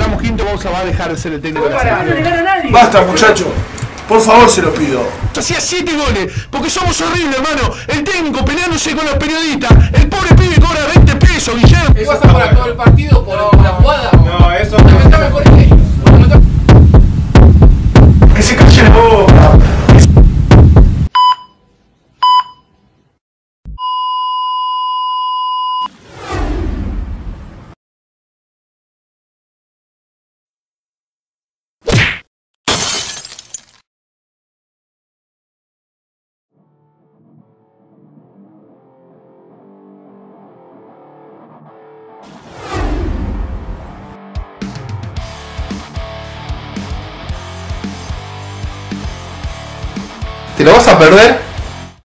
quedamos quinto, Bausa va a dejar de ser el técnico de la selección. No le gana a nadie. Basta, muchacho. Por favor, se lo pido. Hacía 7 goles, porque somos horribles, hermano. El técnico peleándose con los periodistas. El pobre pibe cobra 20 pesos, Guillermo. ¿Qué pasa para todo el partido por la jugada? No, eso Está mejor que ellos. Que se calle la boca. ¿Te lo vas a perder?